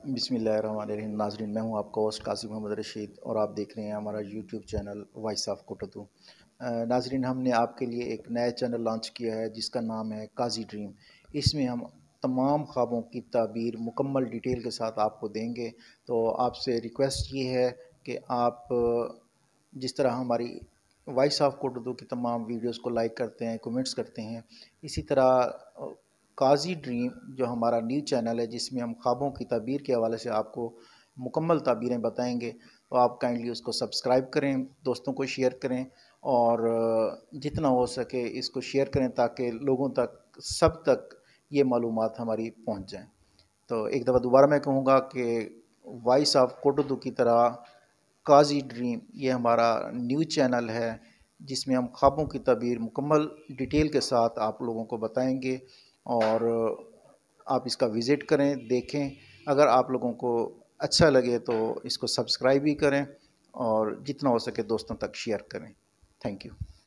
बिस्मिल्लाहिर्रहमानिर्रहीम। नाज़रीन, मैं हूं आपका होस्ट काजी रशीद और आप देख रहे हैं हमारा YouTube channel voice of Kotdwar. नाज़रीन, हमने आपके लिए एक नया चैनल लॉन्च किया है जिसका नाम है काजी ड्रीम। इसमें हम तमाम ख्वाबों की ताबीर मुकम्मल डिटेल के साथ आपको देंगे। तो आपसे रिक्वेस्ट ये है कि आप जिस तरह हमारी वॉइस ऑफ कोटदू की तमाम वीडियोस को लाइक करते हैं, कमेंट्स करते हैं, इसी तरह काजी ड्रीम जो हमारा न्यू चैनल है जिसमें हम ख्वाबों की ताबीर के हवाले से आपको मुकम्मल ताबीरें बताएंगे, तो आप काइंडली उसको सब्सक्राइब करें, दोस्तों को शेयर करें और जितना हो सके इसको शेयर करें ताकि लोगों तक, सब तक ये मालूमात हमारी पहुंच जाएं। तो एक दफ़ा दोबारा मैं कहूँगा कि वॉइस ऑफ कोटदू की तरह काजी ड्रीम ये हमारा न्यू चैनल है जिसमें हम ख्वाबों की ताबीर मुकम्मल डिटेल के साथ आप लोगों को बताएंगे और आप इसका विज़िट करें, देखें। अगर आप लोगों को अच्छा लगे तो इसको सब्सक्राइब भी करें और जितना हो सके दोस्तों तक शेयर करें। Thank you.